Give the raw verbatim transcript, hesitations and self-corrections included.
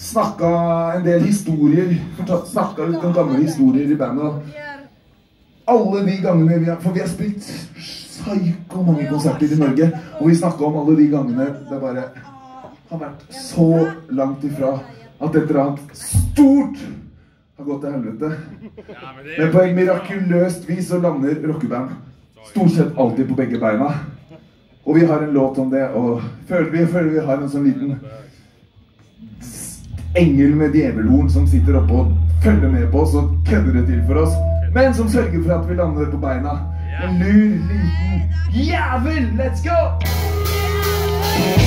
snakket en del historier, snakket litt om gamle historier i bandet. Alle de gangene vi har, for vi har spilt psyko mange konserter i Norge, og vi snakket om alle de gangene det bare har vært så langt ifra at et eller annet stort har gått til helvete. Men på en mirakuløst vis så lander rockeband stort sett alltid på begge beina. Og vi har en låt om det, og føler vi, føler vi har en sånn liten engel med djevelhorn som sitter oppe og følger med på oss og kødder det til for oss, men som sørger for at vi lander på beina. En lur, liten jævel! Let's go!